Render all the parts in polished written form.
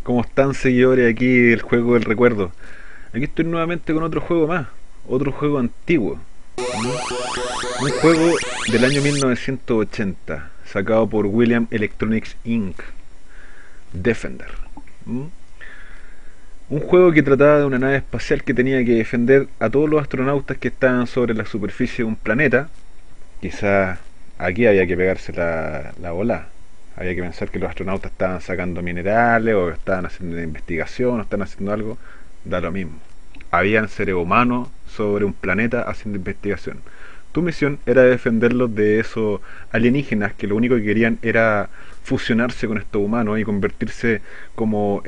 ¿Cómo están, seguidores aquí del juego del recuerdo? Aquí estoy nuevamente con otro juego más, otro juego antiguo. Un juego del año 1980, sacado por William Electronics Inc. Defender. ¿Mm? Un juego que trataba de una nave espacial que tenía que defender a todos los astronautas que estaban sobre la superficie de un planeta. Quizás aquí había que pegarse la bola. Había que pensar que los astronautas estaban sacando minerales o estaban haciendo una investigación o estaban haciendo algo. Da lo mismo. Habían seres humanos sobre un planeta haciendo investigación. Tu misión era defenderlos de esos alienígenas que lo único que querían era fusionarse con estos humanos y convertirse como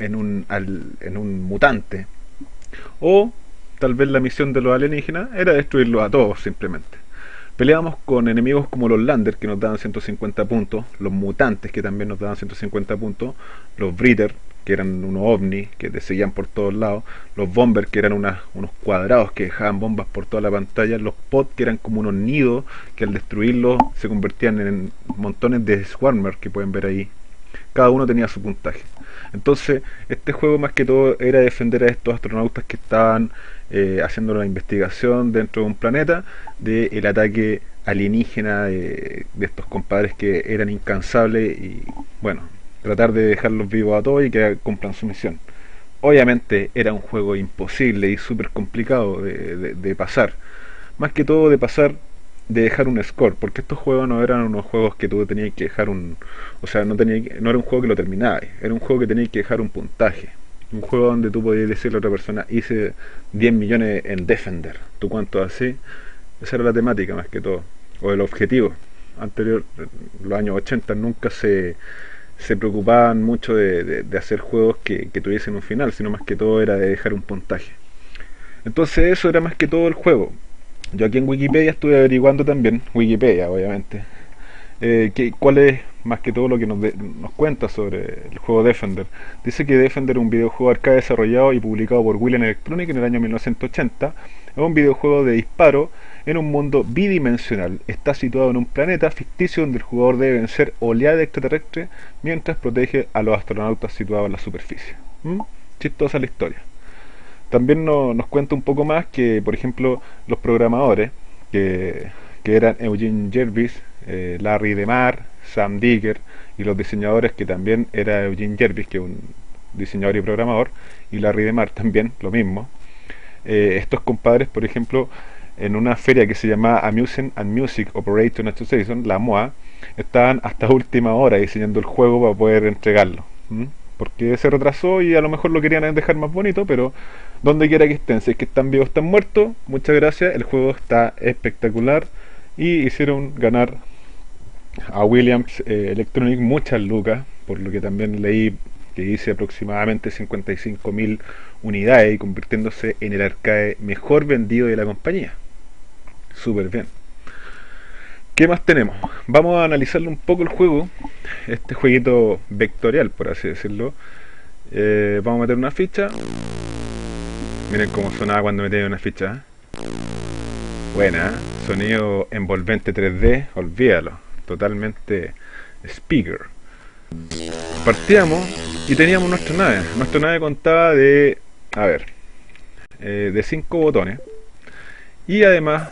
en un mutante. O tal vez la misión de los alienígenas era destruirlos a todos simplemente. Peleábamos con enemigos como los Lander, que nos daban 150 puntos, los mutantes, que también nos daban 150 puntos, los Breeder, que eran unos ovnis que te seguían por todos lados, los Bomber, que eran unos cuadrados que dejaban bombas por toda la pantalla, los Pod, que eran como unos nidos que al destruirlos se convertían en montones de Swarmers que pueden ver ahí. Cada uno tenía su puntaje. Entonces, este juego más que todo era defender a estos astronautas que estaban haciendo la investigación dentro de un planeta del ataque alienígena de estos compadres que eran incansables y, bueno, tratar de dejarlos vivos a todos y que cumplan su misión. Obviamente era un juego imposible y súper complicado de pasar. Más que todo de pasar, de dejar un score, porque estos juegos no eran unos juegos que tú tenías que dejar un... O sea, no era un juego que lo terminabas, era un juego que tenías que dejar un puntaje. Un juego donde tú podías decirle a otra persona, hice 10 millones en Defender. ¿Tú cuánto así? Esa era la temática más que todo, o el objetivo. Anterior, los años 80 nunca se preocupaban mucho de hacer juegos que tuviesen un final, sino más que todo era de dejar un puntaje. Entonces eso era más que todo el juego. Yo aquí en Wikipedia estuve averiguando también, Wikipedia obviamente, cuál es más que todo lo que nos cuenta sobre el juego Defender. Dice que Defender es un videojuego arcade desarrollado y publicado por William Electronic en el año 1980. Es un videojuego de disparo en un mundo bidimensional. Está situado en un planeta ficticio donde el jugador debe vencer oleadas extraterrestres mientras protege a los astronautas situados en la superficie. Chistosa la historia. También nos cuenta un poco más que, por ejemplo, los programadores, que eran Eugene Jervis, Larry DeMar, Sam Digger, y los diseñadores, que también era Eugene Jervis, que es un diseñador y programador, y Larry DeMar también, lo mismo. Estos compadres, por ejemplo, en una feria que se llamaba Amusement and Music Operator Association, la MOA, estaban hasta última hora diseñando el juego para poder entregarlo. Porque se retrasó y a lo mejor lo querían dejar más bonito, pero donde quiera que estén, si es que están vivos, están muertos, muchas gracias, el juego está espectacular y hicieron ganar a Williams Electronic muchas lucas, por lo que también leí que hice aproximadamente 55.000 unidades y convirtiéndose en el arcade mejor vendido de la compañía. Súper bien. ¿Qué más tenemos? Vamos a analizarle un poco el juego, este jueguito vectorial, por así decirlo. Vamos a meter una ficha. Miren cómo sonaba cuando metía una ficha. Buena, sonido envolvente 3D, olvídalo, totalmente speaker. Partíamos y teníamos nuestra nave. Nuestra nave contaba de, a ver, de 5 botones. Y además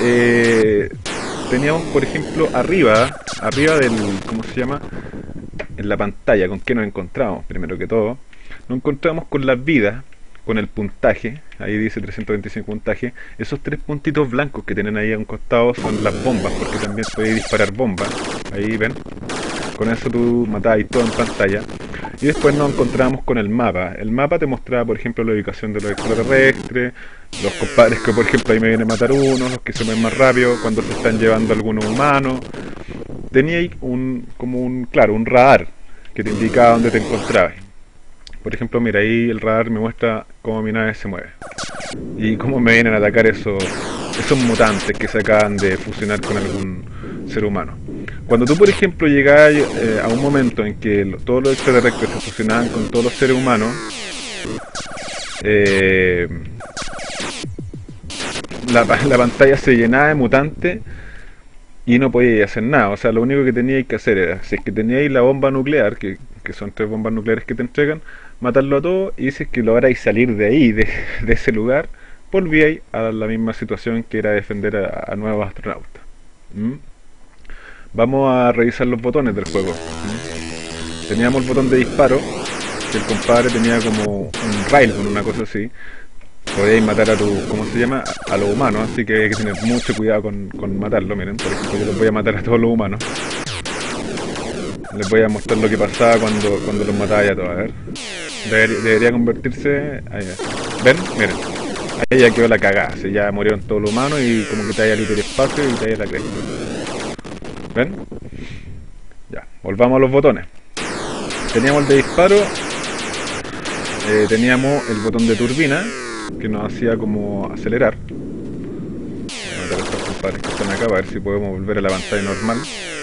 teníamos, por ejemplo, arriba del, ¿cómo se llama? En la pantalla, ¿con qué nos encontramos? Primero que todo, nos encontramos con las vidas, con el puntaje, ahí dice 325 puntaje. Esos 3 puntitos blancos que tienen ahí a un costado son las bombas, porque también podéis disparar bombas, ahí ven. Con eso tú matabas todo en pantalla. Y después nos encontramos con el mapa. El mapa te mostraba, por ejemplo, la ubicación de los extraterrestres, los compadres que, por ejemplo, ahí me vienen a matar uno, los que se mueven más rápido, cuando se están llevando algunos humanos. Tenía ahí claro, un radar que te indicaba dónde te encontrabas. Por ejemplo, mira, ahí el radar me muestra cómo mi nave se mueve. Y cómo me vienen a atacar esos mutantes que se acaban de fusionar con algún ser humano. Cuando tú, por ejemplo, llegabas a un momento en que todos los extraterrestres se fusionaban con todos los seres humanos, la pantalla se llenaba de mutantes y no podíais hacer nada. O sea, lo único que teníais que hacer era, si es que teníais la bomba nuclear, que que son 3 bombas nucleares que te entregan, matarlo a todos, y si es que lográis salir de ahí, de ese lugar, volvíais a la misma situación que era defender a nuevos astronautas. ¿Mm? Vamos a revisar los botones del juego. ¿Mm? Teníamos el botón de disparo, que el compadre tenía como un railgun, una cosa así. Podéis matar a tu, ¿cómo se llama? A los humanos, así que hay que tener mucho cuidado con matarlo. Miren, por ejemplo, yo los voy a matar a todos los humanos. Les voy a mostrar lo que pasaba cuando los mataba ya todos. A ver. Debería convertirse... Ahí, ¿ven? Miren. Ahí ya quedó la cagada. Si ya murieron todos los humanos y como que te haya el hiperespacio y te haya la cresta. ¿Ven? Ya, volvamos a los botones. Teníamos el de disparo. Teníamos el botón de turbina, que nos hacía como acelerar. Voy a matar a estos compadres que están acá para ver si podemos volver a la pantalla normal.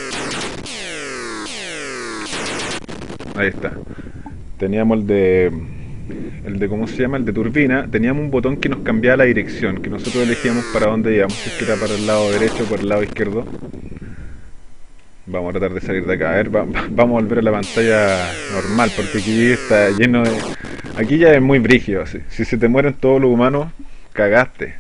Ahí está. Teníamos el de ¿cómo se llama? El de turbina. Teníamos un botón que nos cambiaba la dirección, que nosotros elegíamos para dónde íbamos, si es que era para el lado derecho o para el lado izquierdo. Vamos a tratar de salir de acá. A ver, vamos a volver a la pantalla normal, porque aquí está lleno de... Aquí ya es muy brígido, así. Si se te mueren todos los humanos, cagaste.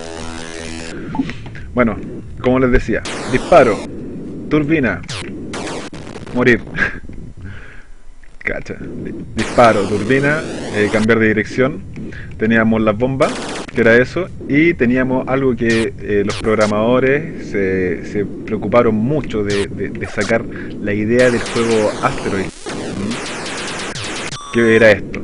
Bueno, como les decía, disparo, turbina, morir. Cacha. Disparo, turbina, cambiar de dirección. Teníamos las bombas, que era eso, y teníamos algo que los programadores se preocuparon mucho de sacar la idea del juego Asteroid. ¿Qué era esto?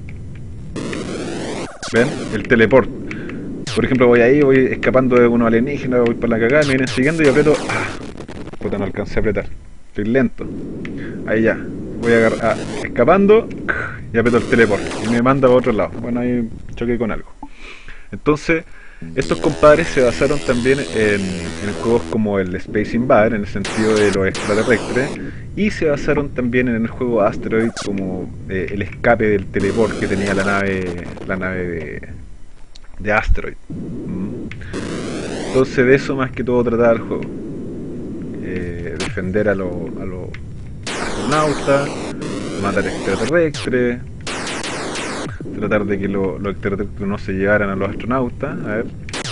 ¿Ven? El teleport. Por ejemplo, voy ahí, voy escapando de unos alienígenas, voy para la cagada, me vienen siguiendo y aprieto... ¡Ah! Puta, no alcancé a apretar. Estoy lento. Ahí ya. Voy a agarrar... escapando y aprieto el teleport. Y me manda para otro lado. Bueno, ahí choqué con algo. Entonces, estos compadres se basaron también en juegos como el Space Invader, en el sentido de los extraterrestres, y se basaron también en el juego Asteroid como el escape del teleport que tenía la nave de Asteroid. Entonces de eso más que todo trataba el juego. Defender a los astronautas, matar extraterrestres, tratar de que los extraterrestres no se llevaran a los astronautas. A ver.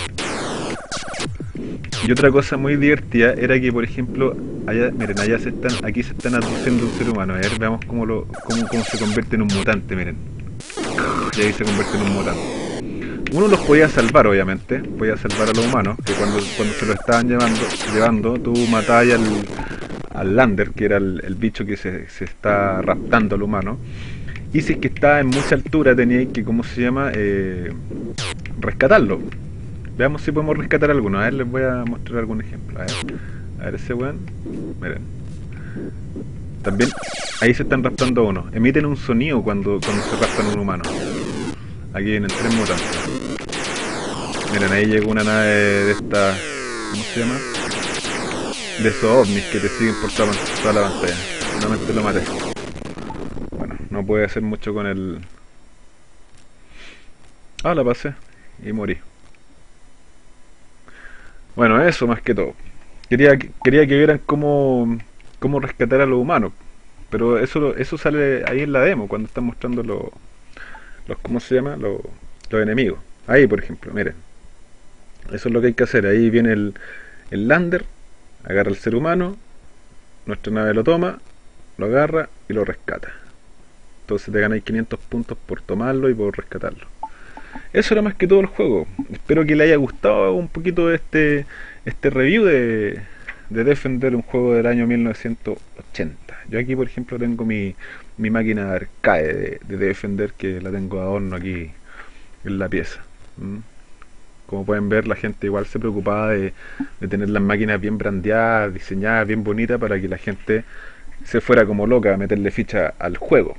Y otra cosa muy divertida era que, por ejemplo, allá, miren, aquí se están aduciendo un ser humano. A ver, veamos cómo se convierte en un mutante, miren. Y ahí se convierte en un mutante. Uno los podía salvar, obviamente, podía salvar a los humanos, que cuando se lo estaban llevando, tú matabas al Lander, que era el bicho que se está raptando al humano. Y si es que estaba en mucha altura, teníais que, ¿cómo se llama? Rescatarlo. Veamos si podemos rescatar alguno. A ver, les voy a mostrar algún ejemplo. A ver ese weón. Miren. También, ahí se están raptando a uno. Emiten un sonido cuando se raptan a un humano. Aquí vienen 3 mutantes. Miren, ahí llegó una nave de esta... ¿Cómo se llama? De esos ovnis que te siguen por toda la pantalla. Solamente lo maté. Bueno, no puede hacer mucho con el... Ah, la pasé. Y morí. Bueno, eso más que todo. Quería que vieran cómo rescatar a los humanos. Pero eso sale ahí en la demo, cuando están mostrando los ¿cómo se llama? Los enemigos. Ahí, por ejemplo, miren. Eso es lo que hay que hacer. Ahí viene el Lander, agarra al ser humano, nuestra nave lo toma, lo agarra y lo rescata. Entonces te ganáis 500 puntos por tomarlo y por rescatarlo. Eso era más que todo el juego. Espero que le haya gustado un poquito este review de Defender, un juego del año 1980. Yo aquí, por ejemplo, tengo mi máquina arcade de Defender, que la tengo de adorno aquí en la pieza. Como pueden ver, la gente igual se preocupaba de tener las máquinas bien brandeadas, diseñadas, bien bonitas, para que la gente se fuera como loca a meterle ficha al juego.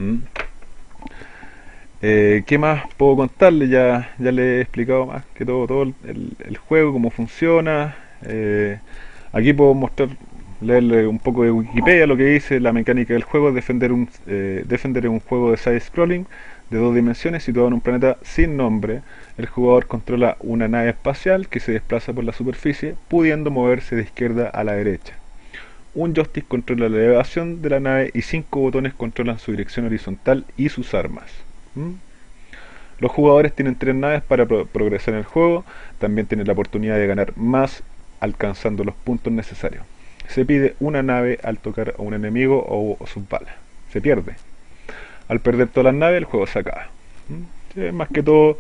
¿Qué más puedo contarle? Ya le he explicado más que todo el juego, cómo funciona. Aquí puedo leerle un poco de Wikipedia lo que dice la mecánica del juego. Defender es un juego de side-scrolling de 2 dimensiones situado en un planeta sin nombre. El jugador controla una nave espacial que se desplaza por la superficie, pudiendo moverse de izquierda a la derecha. un joystick controla la elevación de la nave y 5 botones controlan su dirección horizontal y sus armas. ¿Mm? Los jugadores tienen 3 naves para progresar en el juego. También tienen la oportunidad de ganar más alcanzando los puntos necesarios. Se pide una nave al tocar a un enemigo o sus balas. Se pierde. Al perder todas las naves, el juego se acaba. ¿Mm? Es más que todo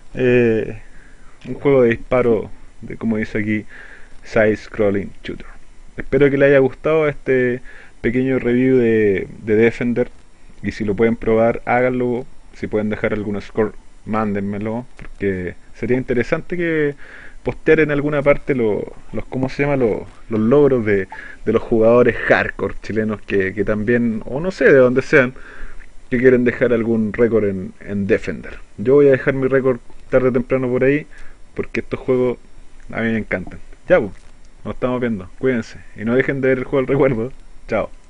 un juego de disparo, de, como dice aquí, side-scrolling shooter. Espero que les haya gustado este pequeño review de Defender. Y si lo pueden probar, háganlo. Si pueden dejar algún score, mándenmelo, porque sería interesante que postear en alguna parte ¿cómo se llama? Los logros de los jugadores hardcore chilenos que también, o no sé de dónde sean, que quieren dejar algún récord en Defender. Yo voy a dejar mi récord tarde o temprano por ahí, porque estos juegos a mí me encantan. Ya, pues, nos estamos viendo, cuídense y no dejen de ver el juego del recuerdo. Chao.